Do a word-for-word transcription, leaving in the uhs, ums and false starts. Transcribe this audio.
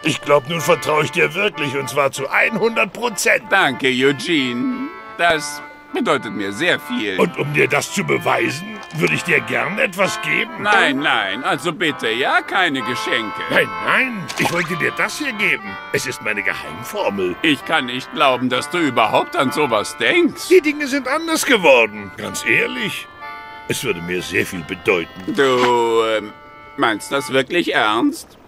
Ich glaube, nun vertraue ich dir wirklich, und zwar zu hundert Prozent. Danke, Eugene. Das bedeutet mir sehr viel. Und um dir das zu beweisen, würde ich dir gern etwas geben. Nein, nein, also bitte, ja, keine Geschenke. Nein, nein, ich wollte dir das hier geben. Es ist meine Geheimformel. Ich kann nicht glauben, dass du überhaupt an sowas denkst. Die Dinge sind anders geworden. Ganz ehrlich, es würde mir sehr viel bedeuten. Du, ähm, meinst das wirklich ernst?